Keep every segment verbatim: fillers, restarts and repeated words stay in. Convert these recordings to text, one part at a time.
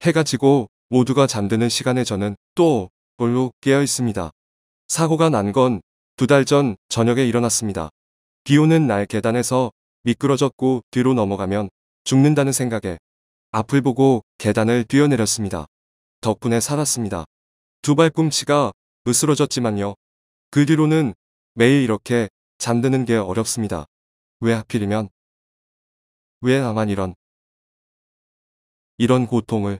해가 지고 모두가 잠드는 시간에 저는 또 홀로 깨어 있습니다. 사고가 난 건 두 달 전 저녁에 일어났습니다. 비 오는 날 계단에서 미끄러졌고 뒤로 넘어가면 죽는다는 생각에 앞을 보고 계단을 뛰어내렸습니다. 덕분에 살았습니다. 두 발꿈치가 으스러졌지만요. 그 뒤로는 매일 이렇게 잠드는 게 어렵습니다. 왜 하필이면, 왜 나만 이런, 이런 고통을.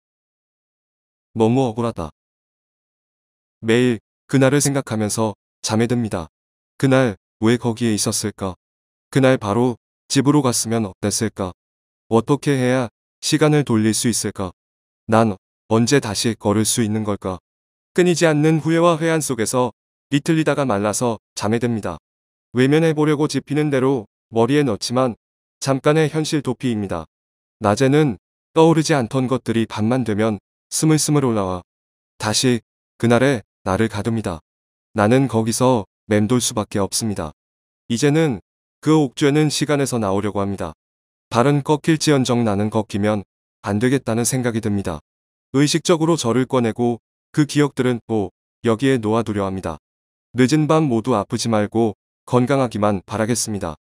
너무 억울하다. 매일 그날을 생각하면서 잠에 듭니다. 그날 왜 거기에 있었을까? 그날 바로 집으로 갔으면 어땠을까? 어떻게 해야 시간을 돌릴 수 있을까? 난 언제 다시 걸을 수 있는 걸까? 끊이지 않는 후회와 회한 속에서 비틀리다가 말라서 잠에 듭니다. 외면해보려고 집히는 대로 머리에 넣지만 잠깐의 현실 도피입니다. 낮에는 떠오르지 않던 것들이 밤만 되면 스물스물 올라와 다시 그날의 나를 가둡니다. 나는 거기서 맴돌 수밖에 없습니다. 이제는 그 옥죄는 시간에서 나오려고 합니다. 발은 꺾일지언정 나는 걷기면 안 되겠다는 생각이 듭니다. 의식적으로 저를 꺼내고 그 기억들은 또 여기에 놓아두려 합니다. 늦은 밤 모두 아프지 말고 건강하기만 바라겠습니다.